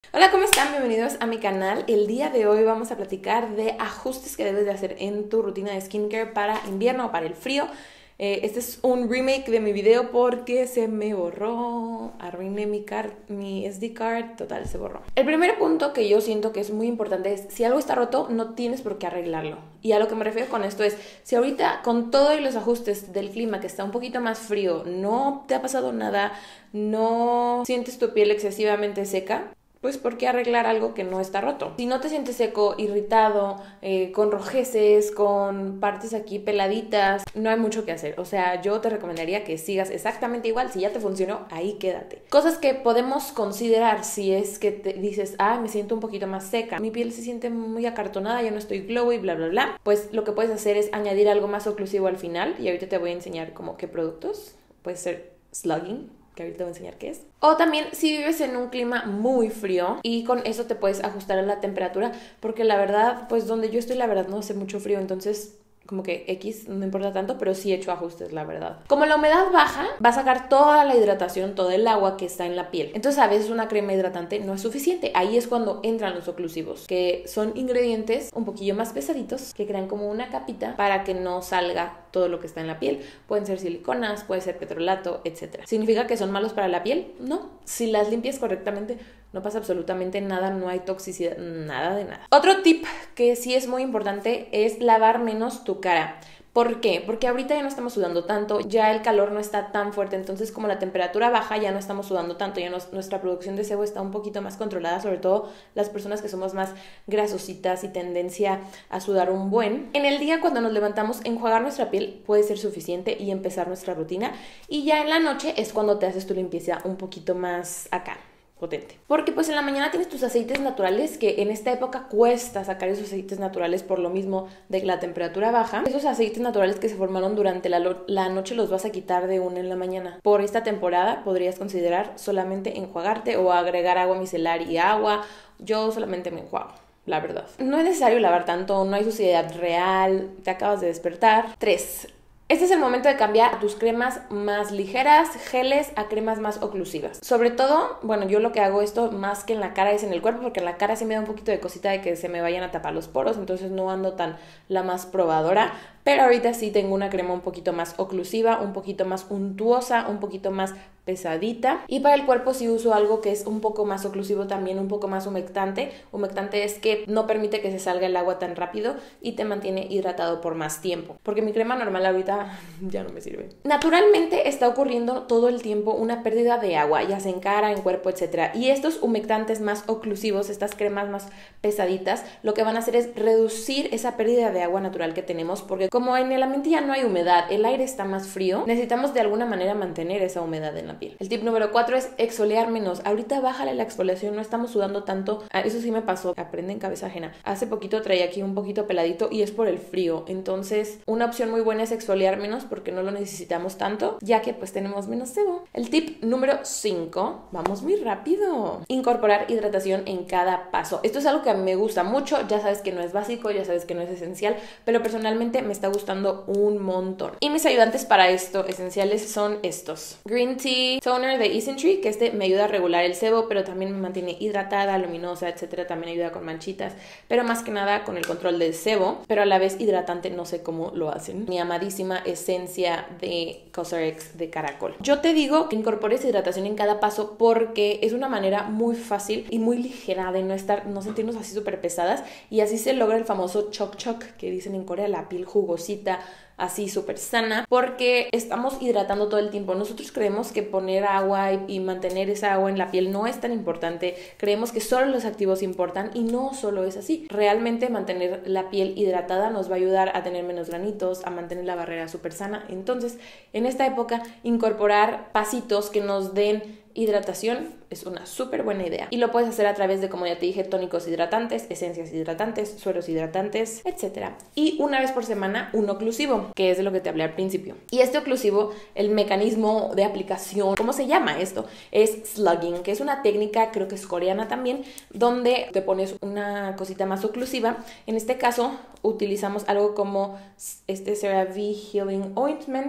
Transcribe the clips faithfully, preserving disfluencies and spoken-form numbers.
Hola, ¿cómo están? Bienvenidos a mi canal. El día de hoy vamos a platicar de ajustes que debes de hacer en tu rutina de skincare para invierno o para el frío. Eh, este es un remake de mi video porque se me borró, arruiné mi, card, mi S D card, total, se borró. El primer punto que yo siento que es muy importante es, si algo está roto, no tienes por qué arreglarlo. Y a lo que me refiero con esto es, si ahorita con todos los ajustes del clima que está un poquito más frío, no te ha pasado nada, no sientes tu piel excesivamente seca, pues ¿por qué arreglar algo que no está roto? Si no te sientes seco, irritado, eh, con rojeces, con partes aquí peladitas, no hay mucho que hacer. O sea, yo te recomendaría que sigas exactamente igual. Si ya te funcionó, ahí quédate. Cosas que podemos considerar si es que te dices, ah, me siento un poquito más seca, mi piel se siente muy acartonada, ya no estoy glowy, bla, bla, bla. Pues lo que puedes hacer es añadir algo más oclusivo al final. Y ahorita te voy a enseñar como qué productos. Puede ser slugging, que ahorita te voy a enseñar qué es. O también si vives en un clima muy frío y con eso te puedes ajustar a la temperatura, porque la verdad, pues donde yo estoy la verdad no hace mucho frío, entonces como que X no me importa tanto, pero sí he hecho ajustes, la verdad. Como la humedad baja, va a sacar toda la hidratación, todo el agua que está en la piel. Entonces a veces una crema hidratante no es suficiente. Ahí es cuando entran los oclusivos, que son ingredientes un poquillo más pesaditos, que crean como una capita para que no salga todo lo que está en la piel. Pueden ser siliconas, puede ser petrolato, etcétera. ¿Significa que son malos para la piel? No. Si las limpias correctamente, no pasa absolutamente nada, no hay toxicidad, nada de nada. Otro tip que sí es muy importante es lavar menos tu cara. ¿Por qué? Porque ahorita ya no estamos sudando tanto, ya el calor no está tan fuerte, entonces como la temperatura baja ya no estamos sudando tanto, ya nos, nuestra producción de sebo está un poquito más controlada, sobre todo las personas que somos más grasositas y tendencia a sudar un buen. En el día cuando nos levantamos, enjuagar nuestra piel puede ser suficiente y empezar nuestra rutina, y ya en la noche es cuando te haces tu limpieza un poquito más acá, potente. Porque pues en la mañana tienes tus aceites naturales, que en esta época cuesta sacar esos aceites naturales por lo mismo de la temperatura baja. Esos aceites naturales que se formaron durante la, la noche los vas a quitar de una en la mañana. Por esta temporada podrías considerar solamente enjuagarte o agregar agua micelar y agua. Yo solamente me enjuago, la verdad. No es necesario lavar tanto, no hay suciedad real, te acabas de despertar. tres. Este es el momento de cambiar tus cremas más ligeras, geles, a cremas más oclusivas. Sobre todo, bueno, yo lo que hago esto más que en la cara es en el cuerpo, porque en la cara sí me da un poquito de cosita de que se me vayan a tapar los poros, entonces no ando tan la más probadora. Pero ahorita sí tengo una crema un poquito más oclusiva, un poquito más untuosa, un poquito más pesadita. Y para el cuerpo sí uso algo que es un poco más oclusivo también, un poco más humectante. Humectante es que no permite que se salga el agua tan rápido y te mantiene hidratado por más tiempo. Porque mi crema normal ahorita ya no me sirve. Naturalmente está ocurriendo todo el tiempo una pérdida de agua, ya sea en cara, en cuerpo, etcétera. Y estos humectantes más oclusivos, estas cremas más pesaditas, lo que van a hacer es reducir esa pérdida de agua natural que tenemos, porque como en el ambiente ya no hay humedad, el aire está más frío, necesitamos de alguna manera mantener esa humedad en la piel. El tip número cuatro es exfoliar menos. Ahorita bájale la exfoliación, no estamos sudando tanto. Eso sí me pasó, aprende en cabeza ajena. Hace poquito traía aquí un poquito peladito y es por el frío. Entonces, una opción muy buena es exfoliar menos porque no lo necesitamos tanto, ya que pues tenemos menos sebo. El tip número cinco, vamos muy rápido. Incorporar hidratación en cada paso. Esto es algo que a mí me gusta mucho, ya sabes que no es básico, ya sabes que no es esencial, pero personalmente me está gustando un montón. Y mis ayudantes para esto esenciales son estos. Green Tea Toner de Isntree, que este me ayuda a regular el sebo, pero también me mantiene hidratada, luminosa, etcétera. También ayuda con manchitas, pero más que nada con el control del sebo, pero a la vez hidratante, no sé cómo lo hacen. Mi amadísima esencia de Cosrx de caracol. Yo te digo que incorpores hidratación en cada paso porque es una manera muy fácil y muy ligera de no estar, no sentirnos así súper pesadas, y así se logra el famoso chok chok que dicen en Corea, la piel jugosita, así súper sana, porque estamos hidratando todo el tiempo. Nosotros creemos que poner agua y, y mantener esa agua en la piel no es tan importante, creemos que solo los activos importan, y no solo es así. Realmente mantener la piel hidratada nos va a ayudar a tener menos granitos, a mantener la barrera súper sana. Entonces, en esta época, incorporar pasitos que nos den hidratación es una súper buena idea, y lo puedes hacer a través de, como ya te dije, tónicos hidratantes, esencias hidratantes, sueros hidratantes, etcétera. Y una vez por semana un oclusivo, que es de lo que te hablé al principio. Y este oclusivo, el mecanismo de aplicación, ¿cómo se llama esto? Es slugging, que es una técnica, creo que es coreana también, donde te pones una cosita más oclusiva. En este caso utilizamos algo como este CeraVe Healing Ointment,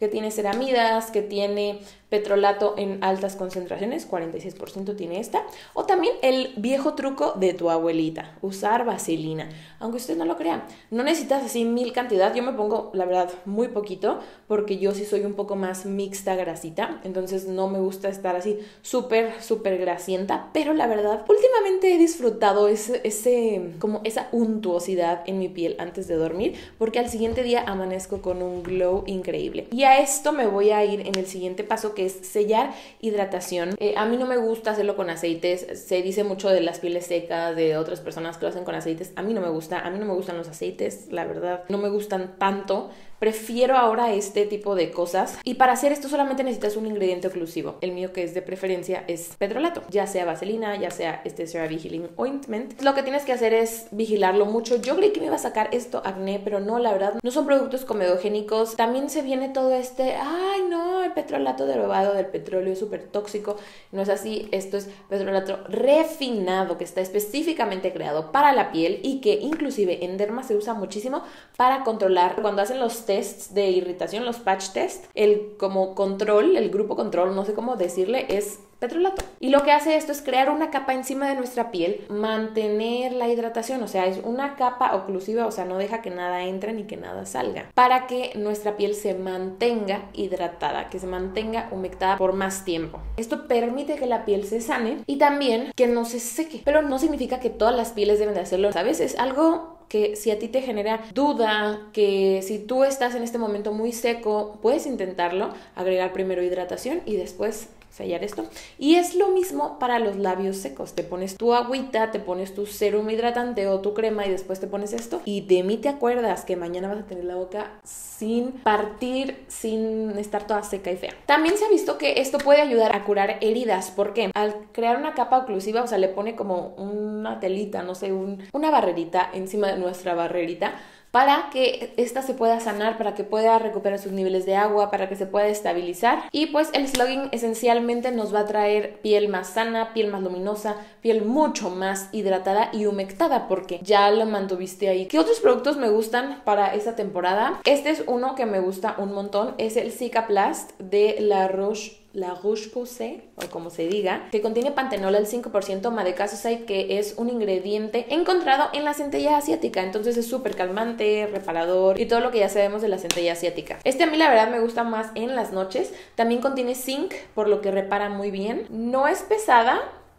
que tiene ceramidas, que tiene petrolato en altas concentraciones, cuarenta y seis por ciento tiene esta. O también el viejo truco de tu abuelita, usar vaselina. Aunque usted no lo crea, no necesitas así mil cantidad. Yo me pongo, la verdad, muy poquito, porque yo sí soy un poco más mixta grasita, entonces no me gusta estar así súper, súper grasienta, pero la verdad, últimamente he disfrutado ese, ese, como esa untuosidad en mi piel antes de dormir, porque al siguiente día amanezco con un glow increíble. Y a esto me voy a ir en el siguiente paso, que es sellar hidratación. Eh, a mí no me gusta hacerlo con aceites. Se dice mucho de las pieles secas, de otras personas que lo hacen con aceites. A mí no me gusta. A mí no me gustan los aceites, la verdad. No me gustan tanto. Prefiero ahora este tipo de cosas. Y para hacer esto solamente necesitas un ingrediente oclusivo. El mío, que es de preferencia, es petrolato. Ya sea vaselina, ya sea este CeraVe Healing Ointment. Lo que tienes que hacer es vigilarlo mucho. Yo creí que me iba a sacar esto acné, pero no, la verdad. No son productos comedogénicos. También se viene todo este, ay no, el petrolato derivado del petróleo es súper tóxico. No es así. Esto es petrolato refinado, que está específicamente creado para la piel y que inclusive en derma se usa muchísimo para controlar cuando hacen los tests de irritación, los patch test, el como control, el grupo control, no sé cómo decirle, es petrolato. Y lo que hace esto es crear una capa encima de nuestra piel, mantener la hidratación, o sea, es una capa oclusiva, o sea, no deja que nada entre ni que nada salga, para que nuestra piel se mantenga hidratada, que se mantenga humectada por más tiempo. Esto permite que la piel se sane y también que no se seque, pero no significa que todas las pieles deben de hacerlo, ¿sabes? Es algo que si a ti te genera duda, que si tú estás en este momento muy seco, puedes intentarlo, agregar primero hidratación y después sellar esto. Y es lo mismo para los labios secos. Te pones tu agüita, te pones tu serum hidratante o tu crema y después te pones esto. Y de mí te acuerdas que mañana vas a tener la boca sin partir, sin estar toda seca y fea. También se ha visto que esto puede ayudar a curar heridas. ¿Por qué? Al crear una capa oclusiva, o sea, le pone como una telita, no sé, un, una barrerita encima de nuestra barrerita, para que esta se pueda sanar, para que pueda recuperar sus niveles de agua, para que se pueda estabilizar. Y pues el slugging esencialmente nos va a traer piel más sana, piel más luminosa, piel mucho más hidratada y humectada, porque ya lo mantuviste ahí. ¿Qué otros productos me gustan para esta temporada? Este es uno que me gusta un montón, es el Cicaplast de La Roche La Roche-Posay, o como se diga, que contiene pantenol al cinco por ciento, madecassoside, que es un ingrediente encontrado en la centella asiática, entonces es súper calmante, reparador y todo lo que ya sabemos de la centella asiática. Este a mí la verdad me gusta más en las noches. También contiene zinc, por lo que repara muy bien. No es pesada,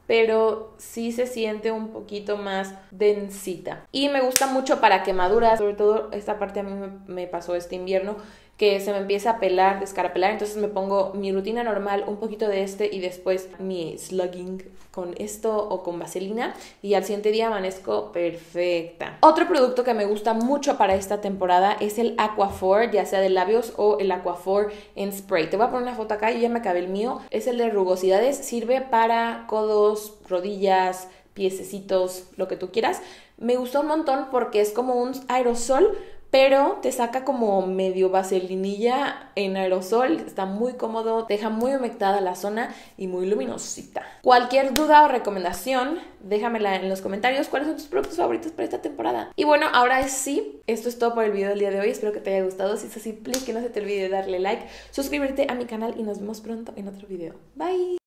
pero sí se siente un poquito más densita. Y me gusta mucho para quemaduras, sobre todo esta parte a mí me, me pasó este invierno, que se me empieza a pelar, descarapelar, entonces me pongo mi rutina normal, un poquito de este y después mi slugging con esto o con vaselina y al siguiente día amanezco perfecta. Otro producto que me gusta mucho para esta temporada es el Aquaphor, ya sea de labios o el Aquaphor en spray. Te voy a poner una foto acá, yo ya me acabé el mío. Es el de rugosidades, sirve para codos, rodillas, piececitos, lo que tú quieras. Me gustó un montón porque es como un aerosol, pero te saca como medio vaselinilla en aerosol, está muy cómodo, deja muy humectada la zona y muy luminosita. Cualquier duda o recomendación, déjamela en los comentarios. ¿Cuáles son tus productos favoritos para esta temporada? Y bueno, ahora sí, esto es todo por el video del día de hoy. Espero que te haya gustado. Si es así, please que no se te olvide darle like, suscribirte a mi canal y nos vemos pronto en otro video. Bye.